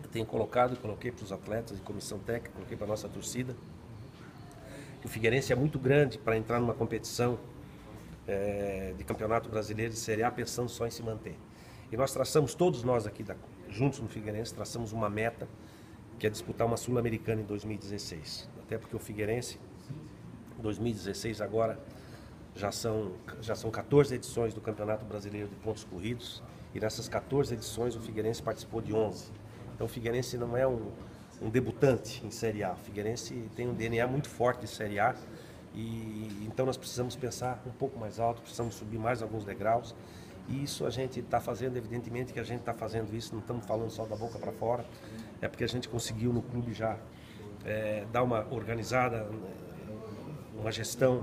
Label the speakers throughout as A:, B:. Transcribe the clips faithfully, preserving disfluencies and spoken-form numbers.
A: tenho colocado e coloquei para os atletas e comissão técnica, coloquei para a nossa torcida, que o Figueirense é muito grande para entrar numa competição é, de Campeonato Brasileiro de Série A pensando só em se manter. E nós traçamos, todos nós aqui da, juntos no Figueirense, traçamos uma meta que é disputar uma Sul-Americana em dois mil e dezesseis. Até porque o Figueirense, em dois mil e dezesseis agora, já são, já são quatorze edições do Campeonato Brasileiro de Pontos Corridos, e nessas quatorze edições o Figueirense participou de onze. Então o Figueirense não é um, um debutante em Série A, o Figueirense tem um D N A muito forte de Série A, e então nós precisamos pensar um pouco mais alto, precisamos subir mais alguns degraus, e isso a gente está fazendo, evidentemente que a gente está fazendo isso, não estamos falando só da boca para fora, é porque a gente conseguiu no clube já é, dar uma organizada, uma gestão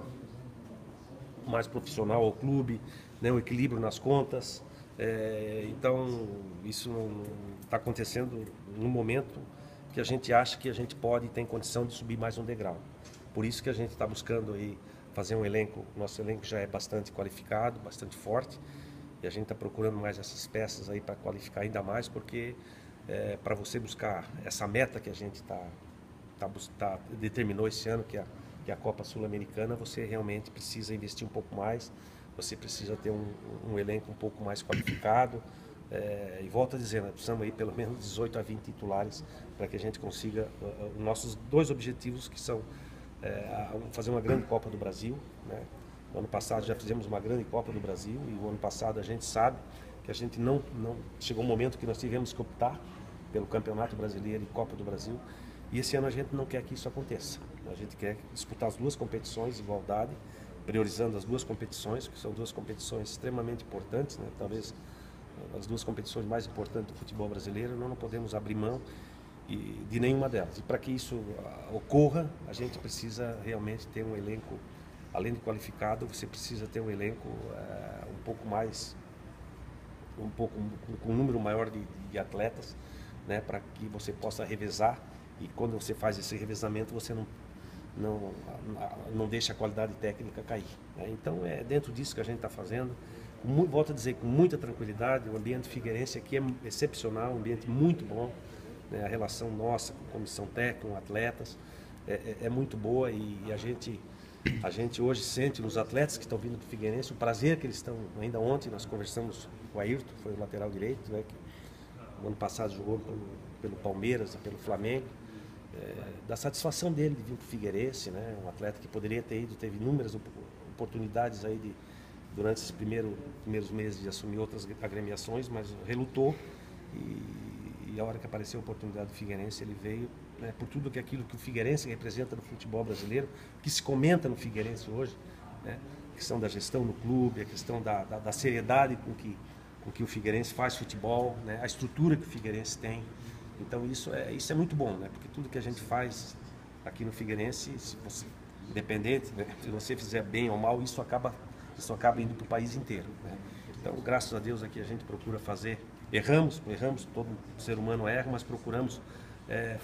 A: mais profissional ao clube, né, um equilíbrio nas contas. É, então isso está acontecendo no momento que a gente acha que a gente pode e tem condição de subir mais um degrau. Por isso que a gente está buscando aí fazer um elenco, nosso elenco já é bastante qualificado, bastante forte, e a gente está procurando mais essas peças aí para qualificar ainda mais, porque é, para você buscar essa meta que a gente tá, tá, tá, determinou esse ano, que é a, que é a Copa Sul-Americana, você realmente precisa investir um pouco mais, você precisa ter um, um elenco um pouco mais qualificado, é, e volto a dizer, nós precisamos aí pelo menos dezoito a vinte titulares para que a gente consiga uh, uh, nossos dois objetivos, que são é, fazer uma grande Copa do Brasil, né? No ano passado já fizemos uma grande Copa do Brasil, e o ano passado a gente sabe que a gente não, não chegou um momento que nós tivemos que optar pelo Campeonato Brasileiro e Copa do Brasil, e esse ano a gente não quer que isso aconteça. A gente quer disputar as duas competições em igualdade, priorizando as duas competições, que são duas competições extremamente importantes, né? Talvez as duas competições mais importantes do futebol brasileiro, nós não podemos abrir mão de nenhuma delas. E para que isso ocorra, a gente precisa realmente ter um elenco, além de qualificado, você precisa ter um elenco é, um pouco mais, um pouco com um número maior de, de atletas, né, para que você possa revezar, e quando você faz esse revezamento você não não não deixa a qualidade técnica cair, né? Então é dentro disso que a gente está fazendo. Muito, volto a dizer, com muita tranquilidade. O ambiente figueirense aqui é excepcional, um ambiente muito bom, né? A relação nossa com a comissão técnica, com atletas, é, é, é muito boa, e, e a gente a gente hoje sente nos atletas que estão vindo do Figueirense o prazer que eles estão. Ainda ontem nós conversamos com o Ayrton, foi o lateral direito, né, que no ano passado jogou pelo, pelo Palmeiras e pelo Flamengo, é, da satisfação dele de vir para o Figueirense, né, um atleta que poderia ter ido, teve inúmeras oportunidades aí de, durante esses primeiro, primeiros meses de assumir outras agremiações, mas relutou, e, e a hora que apareceu a oportunidade do Figueirense ele veio, né, por tudo que aquilo que o Figueirense representa no futebol brasileiro, que se comenta no Figueirense hoje, né, a questão da gestão no clube, a questão da, da, da seriedade com que, com que o Figueirense faz futebol, né, a estrutura que o Figueirense tem. Então isso é, isso é muito bom, né, porque tudo que a gente faz aqui no Figueirense, se você, independente, né, se você fizer bem ou mal, isso acaba, isso acaba indo para o país inteiro, né. Então, graças a Deus, aqui a gente procura fazer, erramos, erramos, todo ser humano erra, mas procuramos É,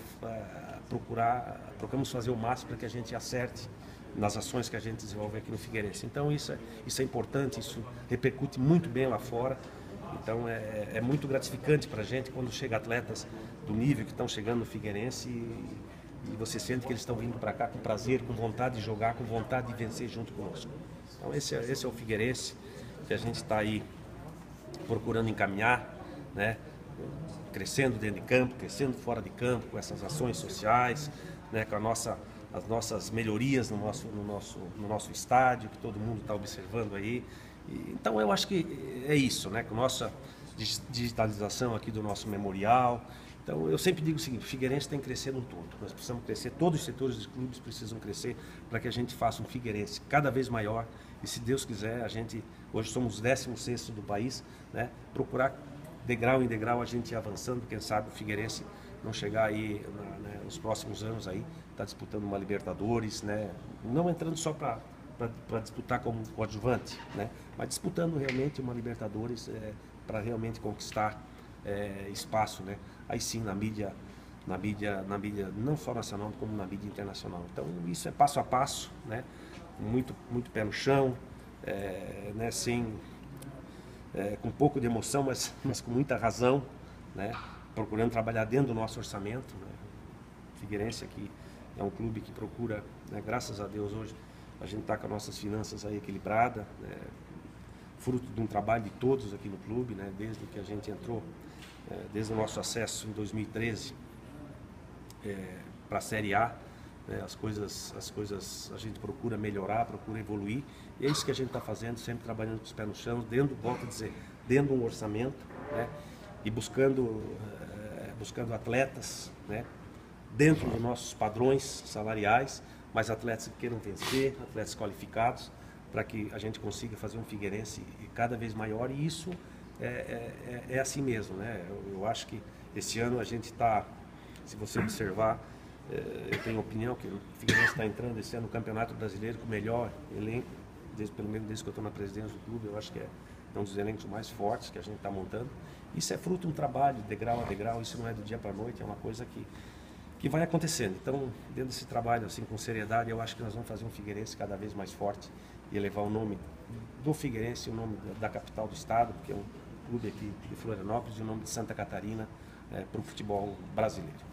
A: procurar, procuramos fazer o máximo para que a gente acerte nas ações que a gente desenvolve aqui no Figueirense. Então isso é, isso é importante, isso repercute muito bem lá fora. Então é, é muito gratificante para a gente quando chega atletas do nível que estão chegando no Figueirense, e, e você sente que eles estão vindo para cá com prazer, com vontade de jogar, com vontade de vencer junto conosco. Então esse é, esse é o Figueirense que a gente está aí procurando encaminhar, né? Crescendo dentro de campo, crescendo fora de campo, com essas ações sociais, né, com a nossa, as nossas melhorias no nosso, no nosso, no nosso estádio, que todo mundo está observando aí. E, então eu acho que é isso, né, com a nossa digitalização aqui do nosso memorial. Então eu sempre digo o seguinte: o Figueirense tem que crescer no todo, nós precisamos crescer, todos os setores dos clubes precisam crescer para que a gente faça um Figueirense cada vez maior, e se Deus quiser, a gente, hoje somos o décimo sexto do país, né, procurar degrau em degrau a gente ir avançando, quem sabe o Figueirense não chegar aí na, né, nos próximos anos aí, tá disputando uma Libertadores, né, não entrando só para disputar como coadjuvante, né, mas disputando realmente uma Libertadores é, para realmente conquistar é, espaço, né, aí sim na mídia, na mídia, na mídia não só nacional como na mídia internacional. Então isso é passo a passo, né, muito, muito pé no chão, é, né, sem É, com um pouco de emoção, mas, mas com muita razão, né? procurando trabalhar dentro do nosso orçamento, né? Figueirense aqui é um clube que procura, né, graças a Deus hoje a gente está com as nossas finanças aí equilibradas, né, fruto de um trabalho de todos aqui no clube, né, desde que a gente entrou, é, desde o nosso acesso em dois mil e treze é, para a Série A, né, as coisas, as coisas a gente procura melhorar, procura evoluir, e é isso que a gente está fazendo, sempre trabalhando com os pés no chão, dentro, volto a dizer, dentro de um orçamento, né, e buscando, é, buscando atletas, né, dentro dos nossos padrões salariais, mas atletas que queiram vencer, atletas qualificados, para que a gente consiga fazer um Figueirense cada vez maior, e isso é, é, é assim mesmo, né? Eu, eu acho que esse ano a gente está, se você observar, é, eu tenho opinião que o Figueirense está entrando esse ano no Campeonato Brasileiro com o melhor elenco, desde, pelo menos desde que eu estou na presidência do clube, eu acho que é um dos elencos mais fortes que a gente está montando. Isso é fruto de um trabalho, degrau a degrau, isso não é do dia para a noite, é uma coisa que que vai acontecendo. Então, dentro desse trabalho, assim, com seriedade, eu acho que nós vamos fazer um Figueirense cada vez mais forte e elevar o nome do Figueirense, o nome da capital do estado, porque é um clube aqui de Florianópolis, e o nome de Santa Catarina é, para o futebol brasileiro.